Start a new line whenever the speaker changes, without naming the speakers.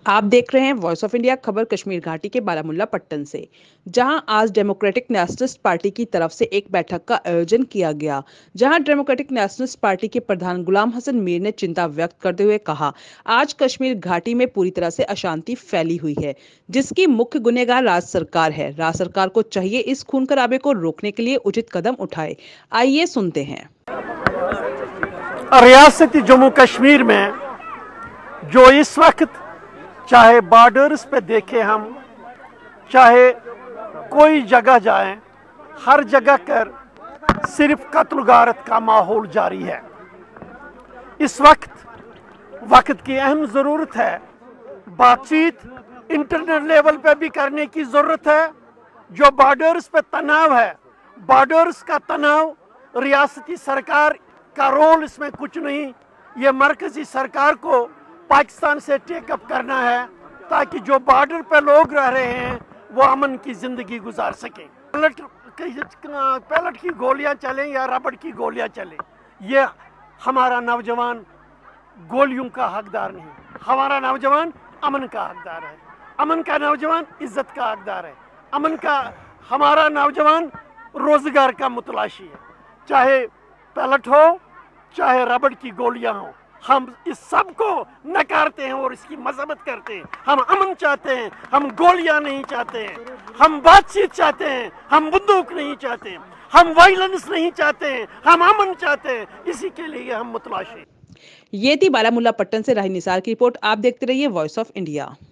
आप देख रहे हैं वॉइस ऑफ इंडिया खबर कश्मीर घाटी के बारामुल्ला पट्टन से, जहां आज डेमोक्रेटिक नेशनलिस्ट पार्टी की तरफ से एक बैठक का आयोजन किया गया, जहां डेमोक्रेटिक नेशनलिस्ट पार्टी के प्रधान गुलाम हसन मीर ने चिंता व्यक्त करते हुए कहा, आज कश्मीर घाटी में पूरी तरह से अशांति फैली हुई है, जिसकी मुख्य गुनहगार राज्य सरकार है। राज्य सरकार को चाहिए इस खून खराबे को रोकने के लिए उचित कदम उठाए। आइए सुनते हैं।
रियासती जम्मू कश्मीर में जो इस वक्त चाहे बॉर्डर्स पे देखें हम, चाहे कोई जगह जाएं, हर जगह कर सिर्फ कत्ल गारत का माहौल जारी है। इस वक्त की अहम ज़रूरत है, बातचीत इंटरनल लेवल पे भी करने की ज़रूरत है। जो बॉर्डर्स पे तनाव है, बॉर्डर्स का तनाव, रियासती सरकार का रोल इसमें कुछ नहीं। ये मरकजी सरकार को पाकिस्तान से टेकअप करना है ताकि जो बॉर्डर पे लोग रह रहे हैं वो अमन की जिंदगी गुजार सकें। पैलेट की गोलियां चलें या रबड़ की गोलियां चलें, ये हमारा नौजवान गोलियों का हकदार नहीं। हमारा नौजवान अमन का हकदार है, अमन का नौजवान इज्जत का हकदार है, अमन का हमारा नौजवान रोजगार का मुतलाशी है। चाहे पैलेट हो, चाहे रबड़ की गोलियां हो, हम इस सब को नकारते हैं और इसकी मजम्मत करते हैं। हम अमन चाहते हैं, हम गोलियां नहीं चाहते हैं, हम बातचीत चाहते हैं, हम बंदूक नहीं चाहते, हम वायलेंस नहीं चाहते हैं, हम अमन चाहते हैं। इसी के लिए हम मुतलाशी।
ये थी बारामुल्ला पट्टन से राही निसार की रिपोर्ट। आप देखते रहिए वॉइस ऑफ इंडिया।